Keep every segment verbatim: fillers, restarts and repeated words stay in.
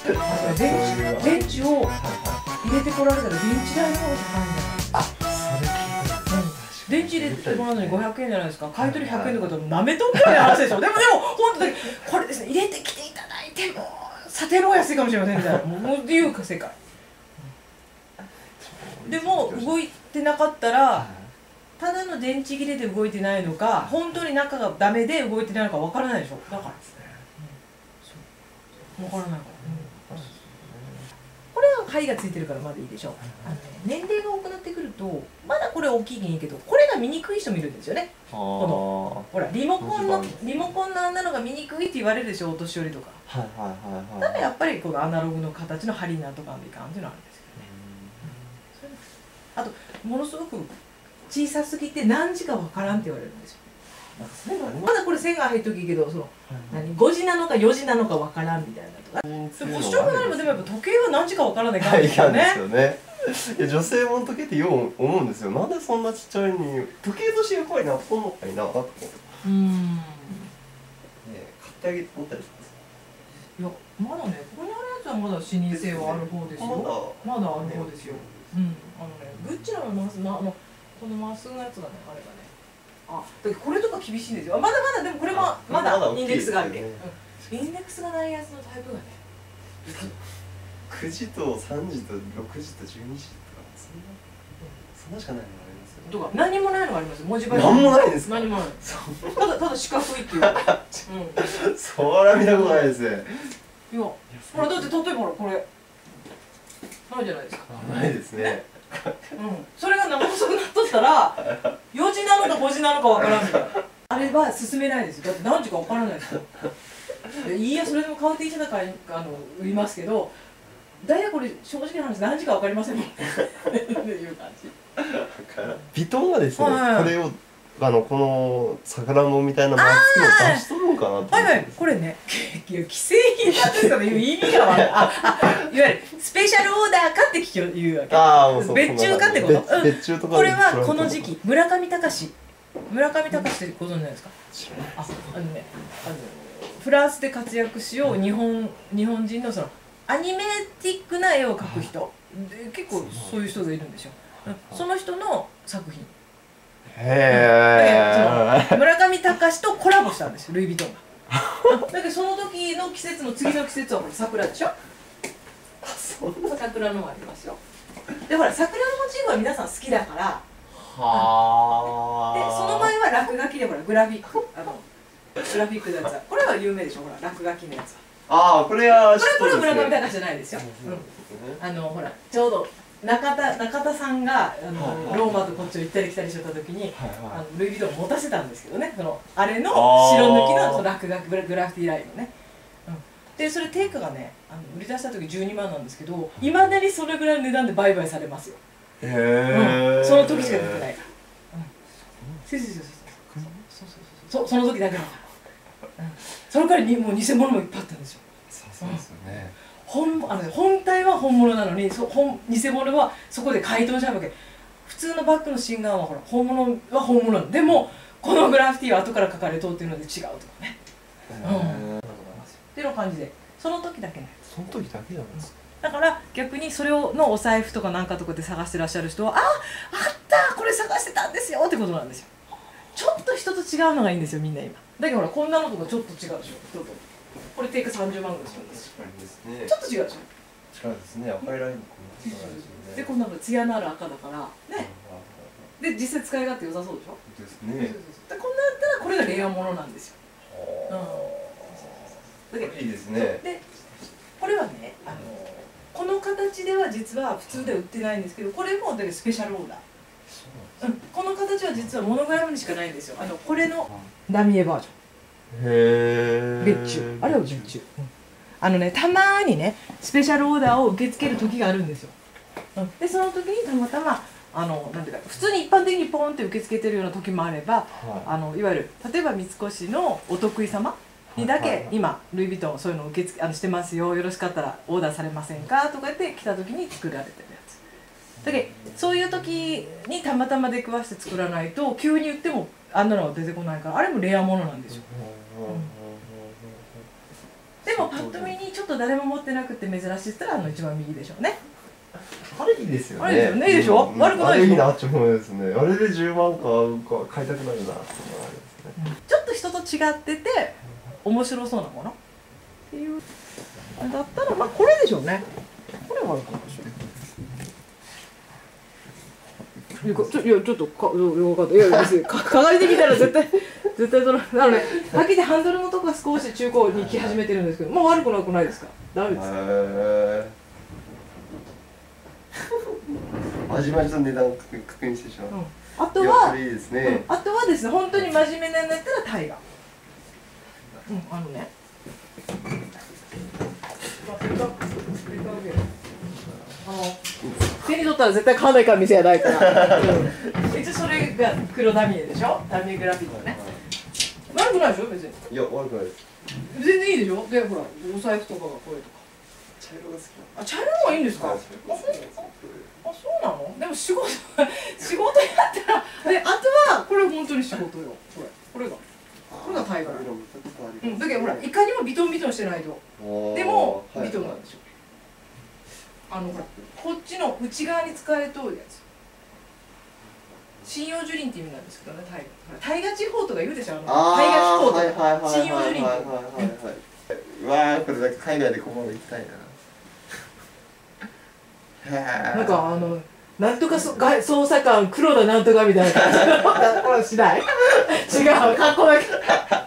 電池電池を入れてこられたら電池代の方が高いんじゃないですか。 あ、それ聞いた。 電池入れてもらうのにごひゃくえんじゃないですか。買い取りひゃくえんとかだとなめとんみたいな話でしょ。でもでも本当にこれですね、入れてきていただいても査定の方が安いかもしれませんみたいな、もうっていうか世界。でも動いてなかったらただの電池切れで動いてないのか、本当に中がダメで動いてないのかわからないでしょ。だからですね。わからないから。これは針がついてるからまだいいでしょう。あのね、年齢が多くなってくるとまだこれ大きいけんいいけど、これが見にくい人もいるんですよね。このほらリモコンのリモコンのあんなのが見にくいって言われるでしょ、お年寄りとか。 はいはいはいはい。 だからやっぱりこのアナログの形の針なんとかいかんっていうのはあるんですけどね。あとものすごく小さすぎて何時かわからんって言われるんですよ。まだこれ線が入っときいいけど、その何ごじなのかよじなのかわからんみたいなとか。ご視聴になればでもやっぱ時計は何時かわからないからですよね。 いや女性もの時計ってよう思うんですよ。なんでそんなちっちゃいのに時計としてやっぱりなこんのかいなとか。 うん。 ね買ってあげて思ったりします。 いやまだね、ここにあるやつはまだ視認性はある方ですよ。まだある方ですよ。うん。あのね、グッチのマスまあのこのまっすぐのやつがね、あれがね。あ、だけどこれとか厳しいんですよ。まだまだでもこれもまだインデックスがあるけん。インデックスがないやつのタイプがね。 くじとさんじとろくじとじゅうにじとかそんなそんなしかないのがありますよね。 とか何もないのがありますよ。文字盤。 何もないですか。 何もない。ただただ四角いっていう。うん。 それは見たことないですね。 いや、ほらだって例えばほらこれないじゃないですか。 ないですね。 うん。それが生細くなっとったらよじなのかごじなのかわからんみたいな。あれは進めないですよ。だって何時かわからないですよ。いいや、それでも買う T シャツだからあの売りますけど、大体これ正直な話何時かわかりませんもんっていう感じ。 ビトンがですね、 はい、 これをあのこのさくらんぼみたいなマークを出しとるのかなと思って。 はいはい、これね、既製品なんですかね、いう意味がわかる。ああ、いわゆるスペシャルオーダーかって聞き言うわけ。 ああ、もうそう。 別注かってこと。 別注とか。 これはこの時期、村上隆村上隆ってご存知ないですか。あ、あのね、あのフランスで活躍しよう日本日本人のそのアニメティックな絵を描く人で、結構そういう人がいるんですよ。その人の作品。 へえ。 村上隆とコラボしたんですよ、ルイ・ヴィトンが。だけどその時の季節の次の季節はほら桜でしょ。桜のもありますよ。でほら桜のモチーフは皆さん好きだから。はあ。でその前は落書きでほらグラフィックあのグラフィックのやつはこれは有名でしょ、ほら落書きのやつは。 ああ、これはこれこれ村上隆じゃないですよ。あのほらちょうど中田中田さんがあのローマとこっちを行ったり来たりしてた時にあのルイ・ヴィトンを持たせたんですけどね、そのあれの白抜きのその落書きグラグラフィティラインのね。でそれ定価がねあの売り出した時じゅうにまんなんですけど、いまだにそれぐらいの値段で売買されますよ。へえ。その時しか出てないから。そうそうそうそうそうその時だけだから。それからにもう偽物もいっぱいあったんですよ。 そうですよね。 本あの本体は本物なのに、そ本偽物はそこで解凍しちゃうわけ。普通のバッグの真贋はほら本物は本物なの。でもこのグラフィティは後から書かれとっていうので違うとかね。っていう感じで、その時だけね。 その時だけなんですか。 だから逆にそれをのお財布とかなんかとかで探してらっしゃる人は、あ、あったこれ探してたんですよってことなんですよ。ちょっと人と違うのがいいんですよみんな今。だけどほらこんなのとかちょっと違うでしょ。人とこれ定価さんじゅうまんぐらいするんですよ。 確かにですね。 ちょっと違うでしょ。 違うですね。赤いラインもこんなですよね。 でこんなの艶のある赤だからね。で実際使い勝手良さそうでしょ。 ですね。 でこんなやったらこれがレアものなんですよ。 うん。いいですね。 でこれはね、あのこの形では実は普通では売ってないんですけど、これもだけスペシャルオーダー。うん、この形は実はモノグラムにしかないんですよ。あのこれのダミエバージョン。へえ。別注。あれは別注。うん、あのね、たまにねスペシャルオーダーを受け付ける時があるんですよ。うん、でその時にたまたまあのなんていうか普通に一般的にポンって受け付けてるような時もあれば、はい、あのいわゆる例えば三越のお得意様にだけ今ルイ・ヴィトンそういうのを受け付けあのしてますよ、よろしかったらオーダーされませんかとか言って来た時に作られてるやつだけど、そういう時にたまたま出くわして作らないと急に売ってもあんなのは出てこないから、あれもレアものなんですよ。 でもパッと見にちょっと誰も持ってなくて珍しいって言ったらあの一番右でしょうね。 あれいいですよね。 あれいいですよね。いいでしょ、 うん、 悪くないでしょ。 あれいいなって思いますね。あれでじゅうまんか買いたくなるなっていうのがありますね。 ちょっと人と違ってて面白そうなものっていうだったらまあこれでしょうね。これは悪くないでしょ。いやちょいやちょっとかよかった。いや別に鏡で見たら絶対絶対そのなのではっきりハンドルのとこが少し中古に来始めてるんですけど、もう悪くなくないですか？ダメですか？ まじまじと値段確認してしまう。 うん、あとは、 いいですね、 うん、あとはですね、本当に真面目なんだったらタイガー。うん、あのね。あの手に取ったら絶対買わないから店やないから。うん、一応それが黒ダミエでしょ？ダミエグラフィットね。悪くないでしょ別に。 いや悪くないです。 全然いいでしょ。でほらお財布とかがこれとか。 茶色が好き。 あ、茶色の方がいいんですか？あ、そうなの？でも仕事仕事やったらで、あとはこれ本当に仕事よ。これこれがこれがタイガー。うん、だけどほらいかにもビトンビトンしてないと。でもビトンなんでしょ。あのほらこっちの内側に使われておるやつ。針葉樹林って意味なんですけどね、タイガ。タイガ地方とか言うでしょ。あのタイガ気候とか針葉樹林とか。 うわーこれだけ海外でここまで行きたいな。 なんかあのなんとかそ捜査官黒田なんとかみたいな感じのこれしない違う格好だけ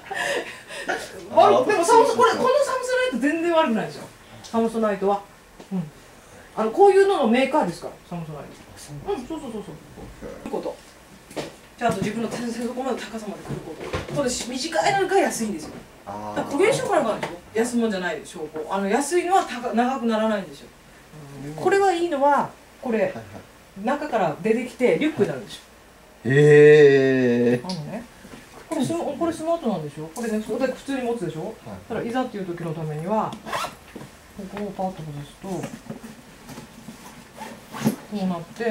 悪でもサムソこれこのサムソナイト全然悪くないでしょ。サムソナイトは、うん、あのこういうののメーカーですからサムソナイト。うん、そうそうそうそうそうことちゃんと自分の手そこまで高さまで来ることこれ短いのが安いんですよ。だから焦げ証拠なんかあるでしょ。安物じゃない証拠。あの安いのは高長くならないんですよ。これはいいのはこれ、はいはい、中から出てきてリュックになるんでしょ。 へえ。 あのね、これスこれスマートなんでしょ。これね、それだけ普通に持つでしょ。はい、ただいざっていう時のためにはここをパッと外すとこうなって、はい、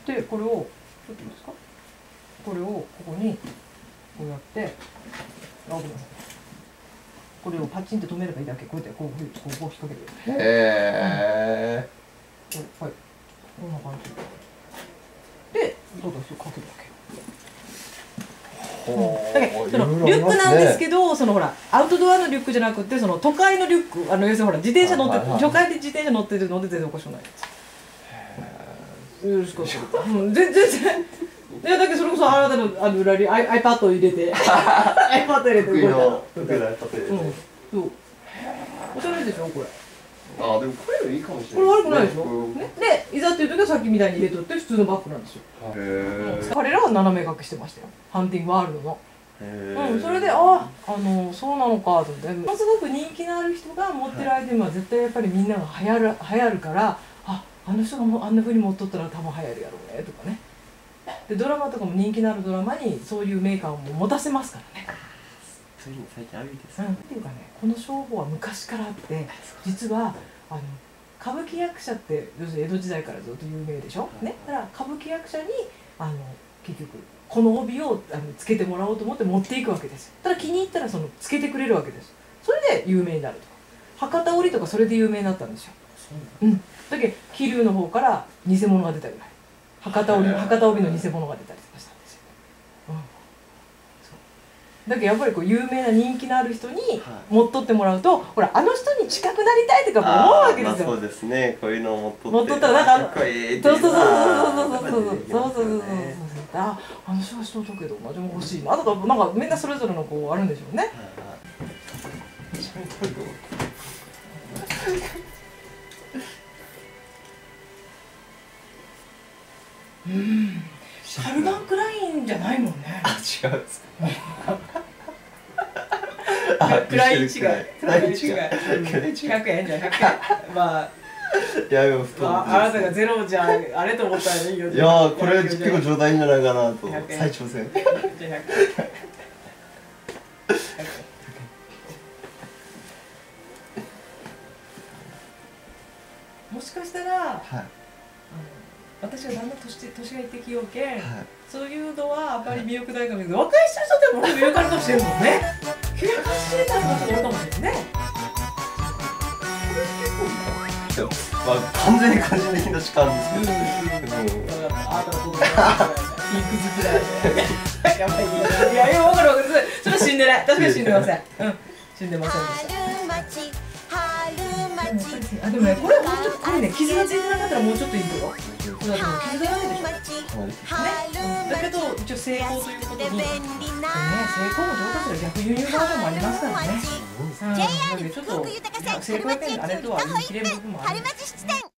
でこれをちょっといいですか。これをここにこうやってあごめんなさい。これをパチンって止めればいいだけ。こうやってこうこうこう引っ掛ける。へえ。はい。こんな感じ。で、どうぞかけるだけ。うん、だけどそのリュックなんですけど、そのほらアウトドアのリュックじゃなくてその都会のリュック、あの要するにほら自転車乗って初回で自転車乗ってるので全然おかしくないです。よろしくお願いします。うん、全然。いやだけどそれこそあなたのあの裏に iPad を入れて iPad 入れて動いたら。そう。おしゃれでしょこれ。 ああでもこれいいかもしれない。 これ悪くないでしょ。ね、でいざっていう時はさっきみたいに入れとって普通のバッグなんですよ。へえ。彼らは斜め掛けしてましたよ。ハンティングワールドの。うん、それであああのそうなのかと思って、ものすごく人気のある人が持ってるアイテムは絶対やっぱりみんなが流行る流行るから、ああの人がもうあんな風に持っとったら多分流行るやろうねとかね。でドラマとかも人気のあるドラマにそういうメーカーを持たせますからね。 そういうの最近あるんですか。 うん、っていうかね、この商法は昔からあって実はあの歌舞伎役者って要するに江戸時代からずっと有名でしょ、ね、だから歌舞伎役者にあの結局この帯をあのつけてもらおうと思って持っていくわけですよ。ただ気に入ったらそのつけてくれるわけです。それで有名になると。博多織とかそれで有名になったんですよ。うん、だけど桐生の方から偽物が出たぐらい。博多織博多帯の偽物が出たりとかしたんですよ。うん、そうだけどやっぱりこう有名な人気のある人に持っとってもらうと、ほらあの人に近くなりたいとか思うわけですよ。 そうですね。こういうのを持っとって持っとったらなんかそうそうそうそうそうそうそうそうそうそうああの人はしとったけど私も欲しいなとかなんかみんなそれぞれのこうあるんでしょうね。うん、カルバンクラインじゃないもんね。 あ、違うんですか。クライン違い。 クライン違い。 ひゃくえんじゃひゃくえん。まあ。 いや、太あ、あなたがゼロじゃあれと思ったらいいよ。 いや、これ結構冗談じゃないかなと。再挑戦。じゃあひゃくえん。 もしかしたら、はい、私はだんだん年年がいってきようけん、はい、そういうのはあんまり魅力ないかもしれないけど、若い人にとってはもっと魅力あるかもしれんもんね。ひゃくはちじゅうえんの人もおるかもしれんね。 ですよ。まあ完全に個人的な主観ですけど。 うん、あなたどうだピンク好きだよね。やばいね。いやいや分かる分かる。ちょっと死んでない。確かに死んでません。うん、死んでませんでした。あでもねこれはもうちょっとこれね傷がついてなかったらもうちょっといいとこ。そうだと思う。傷がないでしょ。ね。だけど一応成功ということに。ね成功も上達する逆輸入バージョンもありますからね。うん。だけどちょっと成功やけんあれとは言い切れる部分もある。